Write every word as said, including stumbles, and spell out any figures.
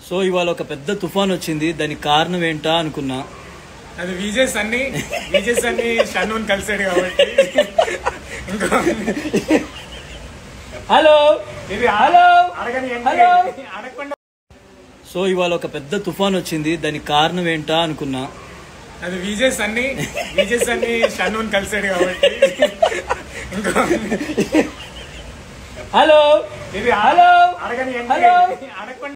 So ఇవాళ ఒక పెద్ద తుఫాన్ వచ్చింది. దానికి కారణం ఏంటా అనుకున్నా. అది విజయ్ సన్ని విజయ్ సన్ని షన్నూన్ కలిసాడు కాబట్టి ఇంకో హలో ఇది హలో అడగని హలో అడగకుండా. సో ఇవాళ ఒక పెద్ద తుఫాన్ వచ్చింది. దానికి కారణం ఏంటా అనుకున్నా. అది విజయ్ సన్ని విజయ్ సన్ని షన్నూన్ కలిసాడు కాబట్టి ఇంకో హలో ఇది హలో అడగని హలో అడగకుండా.